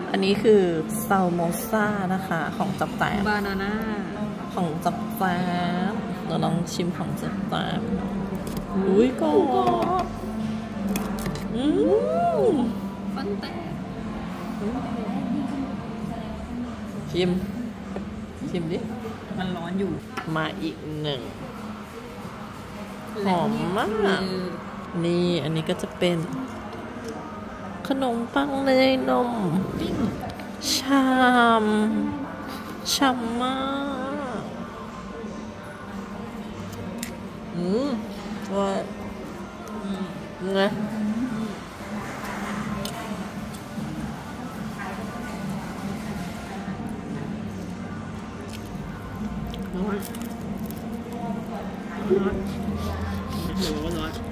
อันนี้คือซาลโมซ่านะคะของจับแตมบานาน่าของจับแตมเราลองชิมของจับแตมอุ้ยกรอบฟันแตกชิมดิมันร้อนอยู่มาอีกหนึ่งหอมมากนี่อันนี้ก็จะเป็นขนมปังเนยนมชามมากว่าไงร้อน